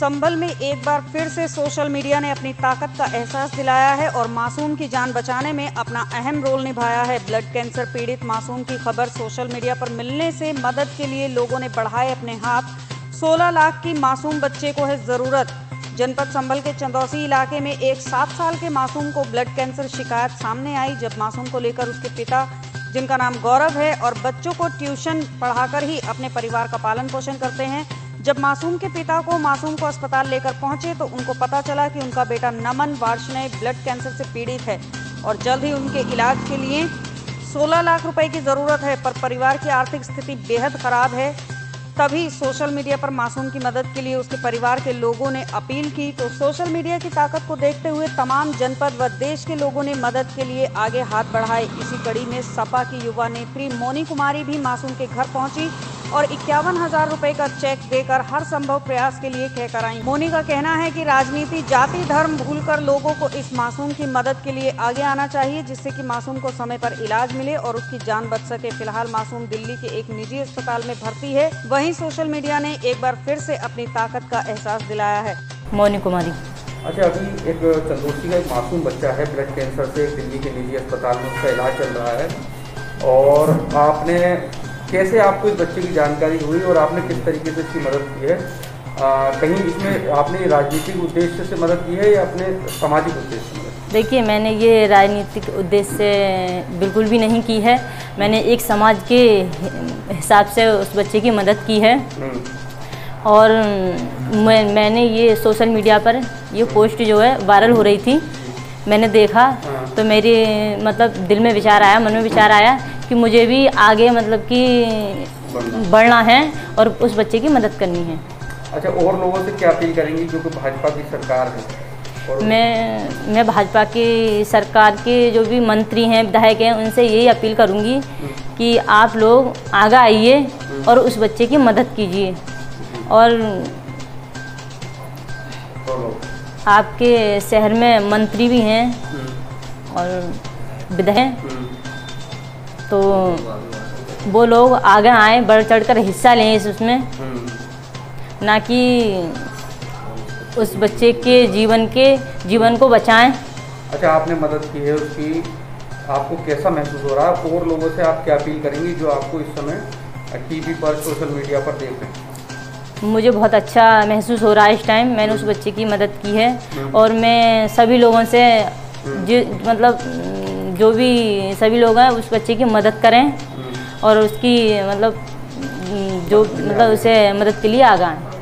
संभल में एक बार फिर से सोशल मीडिया ने अपनी ताकत का एहसास दिलाया है और मासूम की जान बचाने में अपना अहम रोल निभाया है। ब्लड कैंसर पीड़ित मासूम की खबर सोशल मीडिया पर मिलने से मदद के लिए लोगों ने बढ़ाए अपने हाथ। 16 लाख की मासूम बच्चे को है ज़रूरत। जनपद संभल के चंदौसी इलाके में एक 7 साल के मासूम को ब्लड कैंसर शिकायत सामने आई, जब मासूम को लेकर उसके पिता, जिनका नाम गौरव है और बच्चों को ट्यूशन पढ़ाकर ही अपने परिवार का पालन पोषण करते हैं, जब मासूम के पिता को मासूम को अस्पताल लेकर पहुंचे तो उनको पता चला कि उनका बेटा नमन वार्ष्णेय ब्लड कैंसर से पीड़ित है और जल्द ही उनके इलाज के लिए 16 लाख रुपए की ज़रूरत है। पर परिवार की आर्थिक स्थिति बेहद ख़राब है। तभी सोशल मीडिया पर मासूम की मदद के लिए उसके परिवार के लोगों ने अपील की। तो सोशल मीडिया की ताकत को देखते हुए तमाम जनपद व देश के लोगों ने मदद के लिए आगे हाथ बढ़ाए। इसी कड़ी में सपा की युवा नेत्री मोनी कुमारी भी मासूम के घर पहुंची और 51,000 रुपए का चेक देकर हर संभव प्रयास के लिए कहकर आई। मोनी का कहना है कि राजनीति, जाति, धर्म भूलकर लोगों को इस मासूम की मदद के लिए आगे आना चाहिए, जिससे कि मासूम को समय पर इलाज मिले और उसकी जान बच सके। फिलहाल मासूम दिल्ली के एक निजी अस्पताल में भर्ती है। वहीं सोशल मीडिया ने एक बार फिर से अपनी ताकत का एहसास दिलाया है। मोनी कुमारी। अच्छा, अभी एक चंदौसी का एक मासूम बच्चा है ब्लड कैंसर से, दिल्ली के निजी अस्पताल में उसका इलाज चल रहा है, और आपने कैसे आपको इस बच्चे की जानकारी हुई और आपने किस तरीके से इसकी मदद की है? कहीं इसमें आपने राजनीतिक उद्देश्य से मदद की है या अपने सामाजिक उद्देश्य से मदद? देखिए, मैंने ये राजनीतिक उद्देश्य से बिल्कुल भी नहीं की है। मैंने एक समाज के हिसाब से उस बच्चे की मदद की है। और मैंने ये सोशल मीडिया पर ये पोस्ट जो है वायरल हो रही थी, मैंने देखा तो मेरे मतलब दिल में विचार आया, मन में विचार आया कि मुझे भी आगे मतलब कि बढ़ना है और उस बच्चे की मदद करनी है। अच्छा, और लोगों से क्या अपील करेंगी क्योंकि भाजपा की सरकार है? और मैं भाजपा की सरकार के जो भी मंत्री हैं, विधायक हैं, उनसे यही अपील करूंगी कि आप लोग आगे आइए और उस बच्चे की मदद कीजिए। और आपके शहर में मंत्री भी हैं और विधायक, तो वो लोग आगे आए, बढ़ चढ़कर हिस्सा लें उसमें, ना कि उस बच्चे के जीवन को बचाएं। अच्छा, आपने मदद की है उसकी, आपको कैसा महसूस हो रहा है? और लोगों से आप क्या अपील करेंगी जो आपको इस समय टीवी पर, सोशल मीडिया पर देख रहे हैं? मुझे बहुत अच्छा महसूस हो रहा है इस टाइम। मैंने उस बच्चे की मदद की है और मैं सभी लोगों से जो भी सभी लोग हैं उस बच्चे की मदद करें और उसकी उसे मदद के लिए आगे आएं।